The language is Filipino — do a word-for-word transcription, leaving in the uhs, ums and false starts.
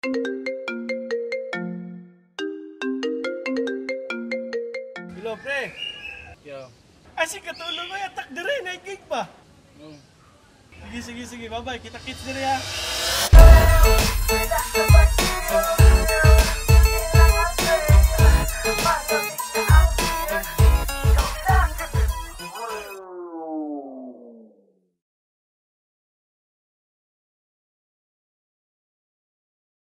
Hello, pre. Yo. Asik katulong ko, atak dire, naigig pa. Mm. Sige, sige, sige, bye-bye. Kita-kits dire ha.